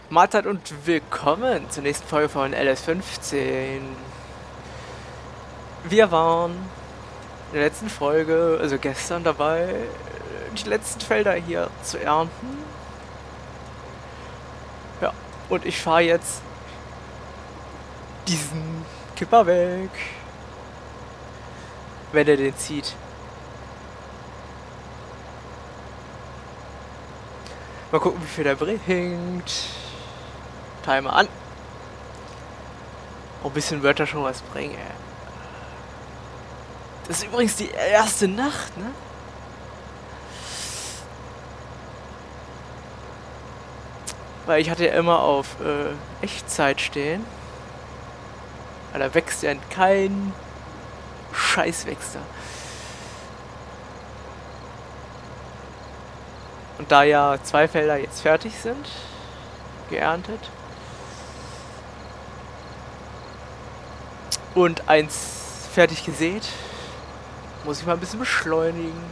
Mahlzeit und willkommen zur nächsten Folge von LS15. Wir waren in der letzten Folge, also gestern, dabei, die letzten Felder hier zu ernten. Ja, und ich fahre jetzt diesen Kipper weg, wenn er den zieht. Mal gucken, wie viel der bringt. Timer an. Oh, ein bisschen wird er schon was bringen, ey. Das ist übrigens die erste Nacht, ne? Weil ich hatte ja immer auf Echtzeit stehen. Weil da wächst ja kein Scheiß wächst da. Und da ja 2 Felder jetzt fertig sind, geerntet, und 1 fertig gesät, muss ich mal ein bisschen beschleunigen.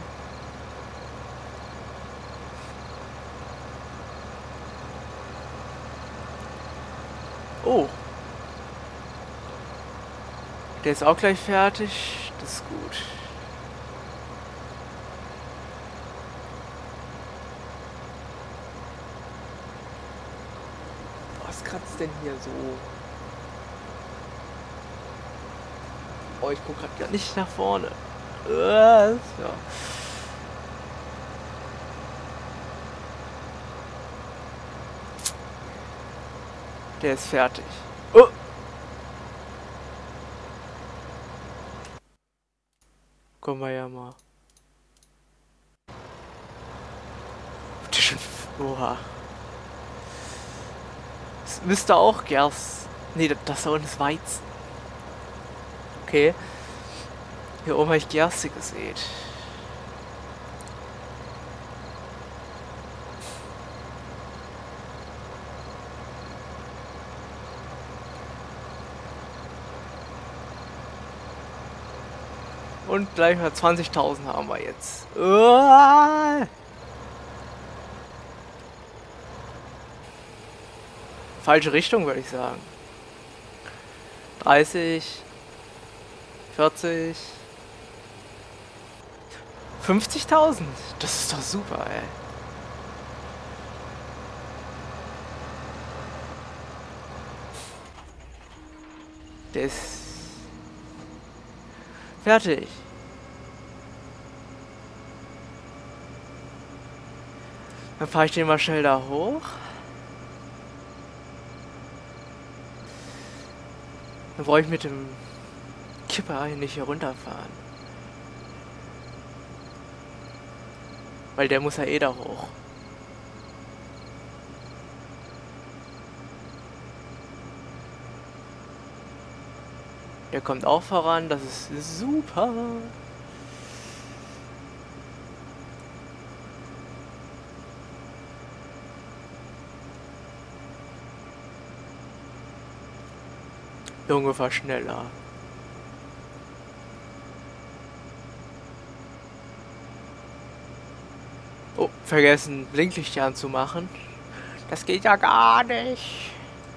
Oh. Der ist auch gleich fertig. Das ist gut. Was kratzt denn hier so? Oh, ich gucke gerade nicht nach vorne. Ja. Der ist fertig. Oh! Kommen wir ja mal. Oha. Es müsste auch Gerst. Nee, das da unten ist Weizen. Okay. Hier oben habe ich Gerste gesät. Und gleich mal 20.000 haben wir jetzt. Uah! Falsche Richtung, würde ich sagen. 30, 40, 50.000. Das ist doch super, ey. Der ist fertig. Dann fahre ich den mal schnell da hoch. Dann brauche ich mit dem Kipper nicht hier runterfahren. Weil der muss ja eh da hoch. Der kommt auch voran, das ist super. Ungefähr schneller. Oh, vergessen, Blinklichter anzumachen. Das geht ja gar nicht.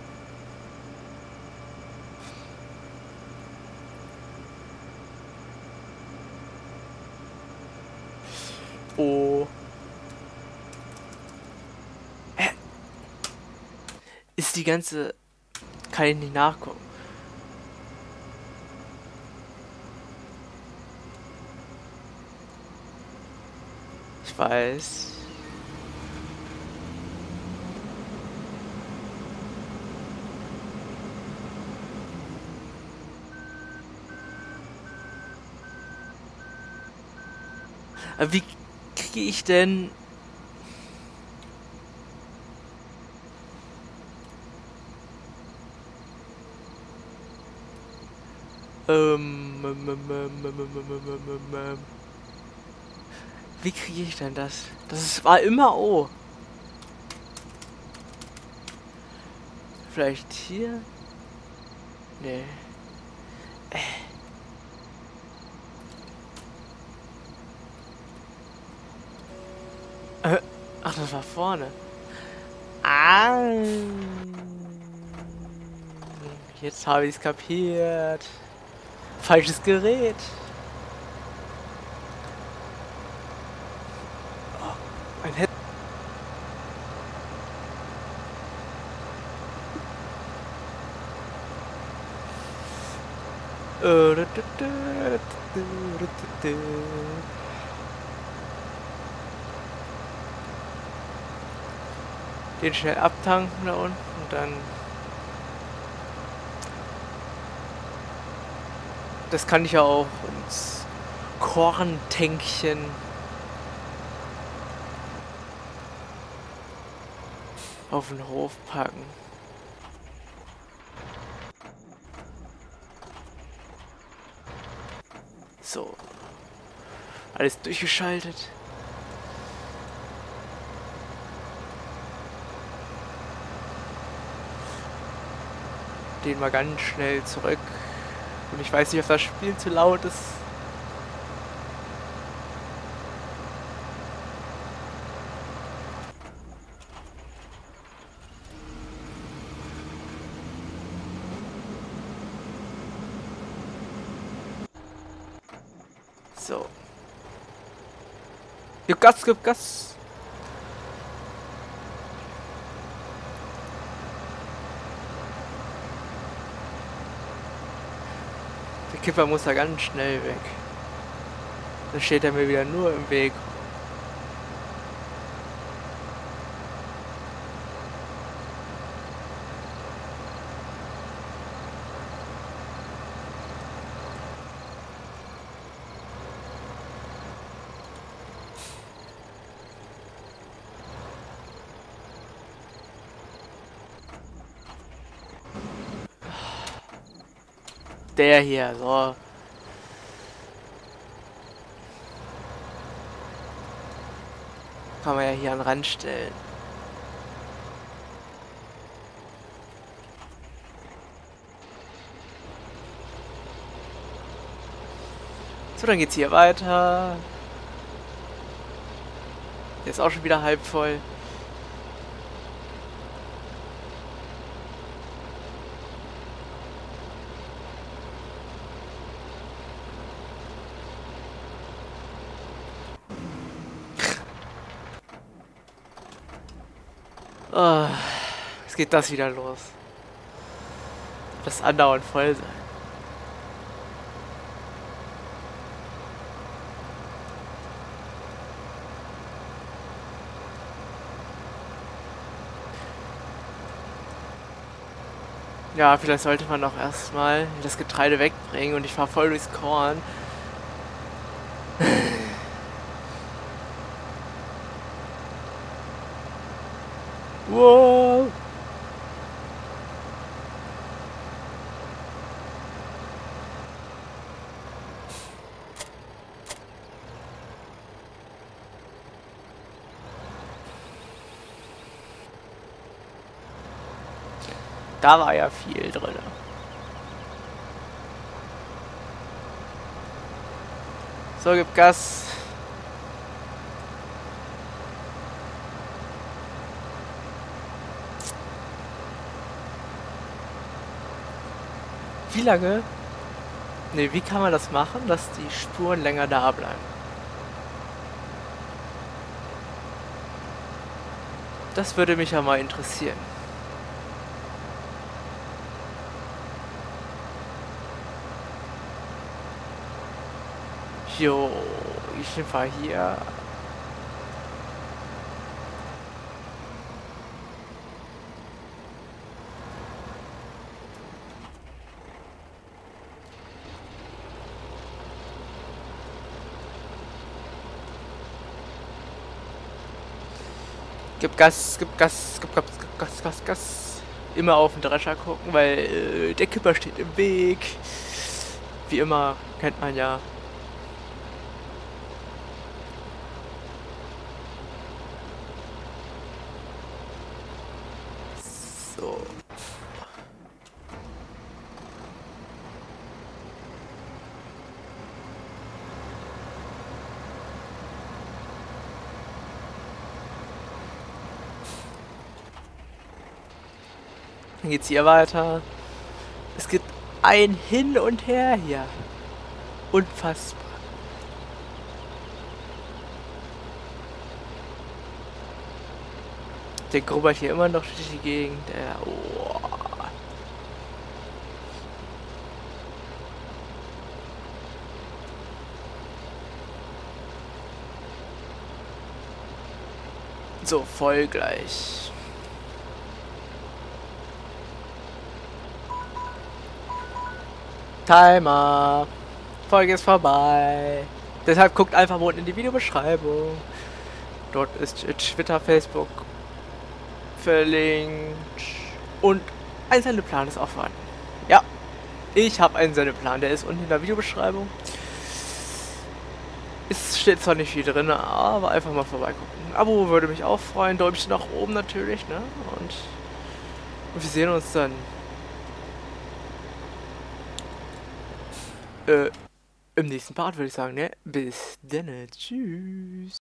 Oh. Ist die ganze... Kann ich nicht nachgucken. Ich weiß. Aber wie kriege ich denn... Wie kriege ich denn das? War immer O. Vielleicht hier? Nee. Ach, das war vorne. Ah. Jetzt habe ich es kapiert. Falsches Gerät. Oh, ein Head. Den schnell abtanken da unten und dann... Das kann ich ja auch ins Korntänkchen auf den Hof packen. So. Alles durchgeschaltet. Den mal ganz schnell zurück. Und ich weiß nicht, ob das Spiel zu laut ist. So. Gib Gas, gib Gas. Der Kipper muss da ganz schnell weg. Dann steht er mir wieder nur im Weg. Der hier, so. Kann man ja hier an den Rand stellen. So, dann geht's hier weiter. Der ist auch schon wieder halb voll. Oh, jetzt geht das wieder los. Das andauernd voll sein. Ja, vielleicht sollte man auch erstmal das Getreide wegbringen und ich fahre voll durchs Korn. Wow. Da war ja viel drin. So, gib Gas. Wie lange? Ne, wie kann man das machen, dass die Spuren länger da bleiben? Das würde mich ja mal interessieren. Jo, ich fahre hier. Gib Gas, gib Gas, gib Gas, gib Gas, Gas, Gas. Immer auf den Drescher gucken, weil der Kipper steht im Weg. Wie immer, kennt man ja. So. Dann geht's hier weiter. Es gibt ein Hin und Her hier. Unfassbar. Der grubbert hier immer noch durch die Gegend. Oh. So, voll gleich. Timer. Folge ist vorbei. Deshalb guckt einfach mal unten in die Videobeschreibung. Dort ist Twitter, Facebook verlinkt. Und ein Sendeplan ist auch vorhanden. Ja, ich habe einen Sendeplan. Der ist unten in der Videobeschreibung. Es steht zwar nicht viel drin, aber einfach mal vorbeigucken. Ein Abo würde mich auch freuen. Däumchen nach oben natürlich, ne? Und wir sehen uns dann im nächsten Part, würde ich sagen, ne? Bis dann. Tschüss.